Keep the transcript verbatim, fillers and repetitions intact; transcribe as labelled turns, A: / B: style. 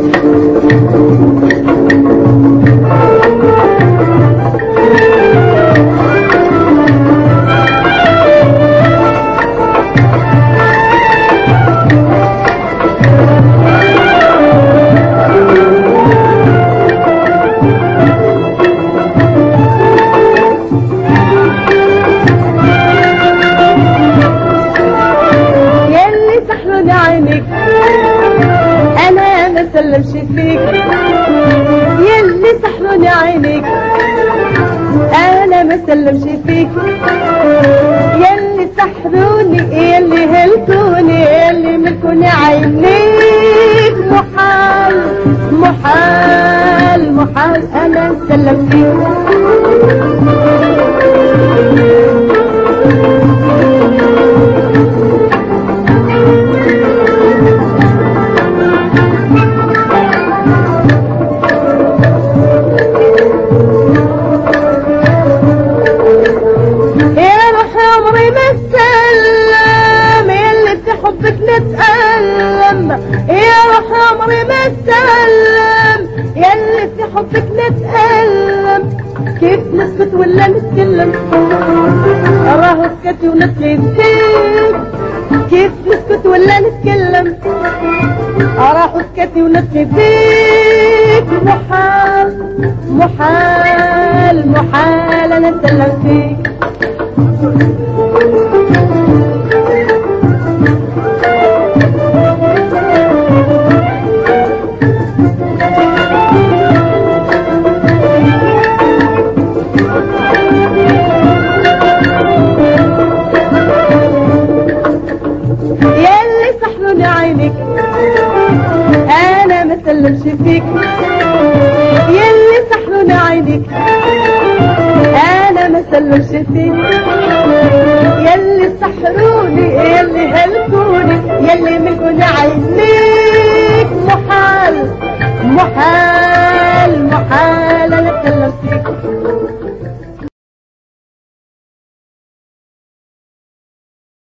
A: سلمش فيك يلي سحروني عينيك، انا ما سلمش فيك يلي سحروني، يلي هلكوني، يلي ملكوني عينيك. محال محال محال انا سلم فيك. حبك نتألم يا روح عمري ما اتسلم، ياللي في حبك نتألم. كيف نسكت ولا نتكلم؟ راهو سكتي ونسكت فيك. كيف نسكت ولا نتكلم؟ راهو سكتي ونسكت فيك. محال محال محال انا اتسلم فيك. انا ما سلمش فيك يلي سحروني عينيك، انا ما سلمش فيك يلي سحروني،